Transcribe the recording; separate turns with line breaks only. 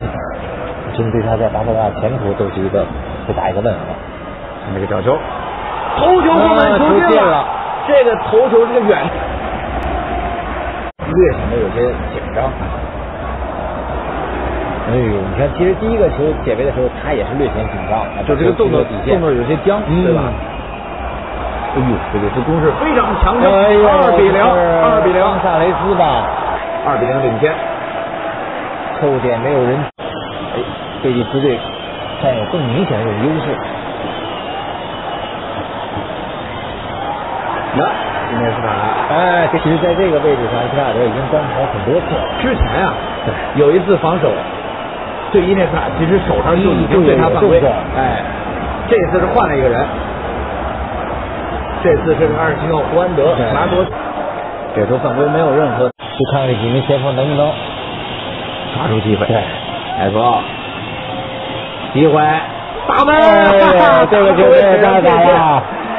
针对他在巴塞罗那前途都是会打一个问号。
这个角球，头球后门球进了，这个头球是个远，
略显得有些紧张。哎呦，你看，其实第一个球解围的时候，他也是略显紧张，
就这个动作有些僵，对吧？哎呦，这个攻势非常强盛，2比0，
萨雷斯吧
，2比0领先。
后点没有人，贝蒂斯队占有更明显的一种优势。
那伊涅斯塔，
其实在这个位置上，伊涅斯塔已经观察很多次了。
之前啊，有一次防守对伊涅斯塔，其实手上就已经对他犯规。这次是换了一个人，这次是27号胡安德拿多，
这球犯规没有任何，就看看这几名前锋能不能
抓住机会。埃弗奥，机会，打门！
这个球太打了。